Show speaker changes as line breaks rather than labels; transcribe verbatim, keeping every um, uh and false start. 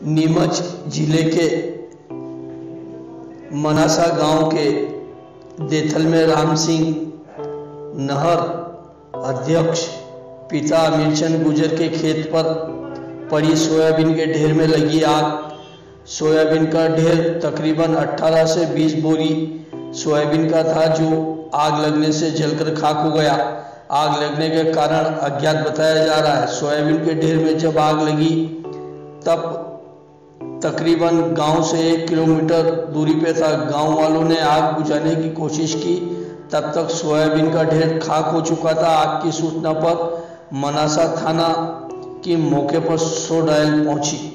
नीमच जिले के मनासा गांव के देथल में राम सिंह नहर अध्यक्ष पिता अमीरचंद गुजर के खेत पर पड़ी सोयाबीन के ढेर में लगी आग। सोयाबीन का ढेर तकरीबन अठारह से बीस बोरी सोयाबीन का था, जो आग लगने से जलकर खाक हो गया। आग लगने के कारण अज्ञात बताया जा रहा है। सोयाबीन के ढेर में जब आग लगी तब तकरीबन गांव से एक किलोमीटर दूरी पे था। गांव वालों ने आग बुझाने की कोशिश की, तब तक सोयाबीन का ढेर खाक हो चुका था। आग की सूचना पर मनासा थाना की मौके पर सौ डायल पहुंची।